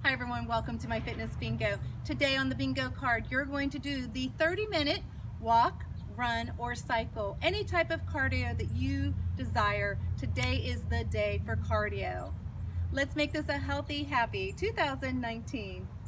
Hi everyone, welcome to my fitness bingo. Today on the bingo card, you're going to do the 30-minute walk, run, or cycle. Any type of cardio that you desire. Today is the day for cardio. Let's make this a healthy, happy 2019.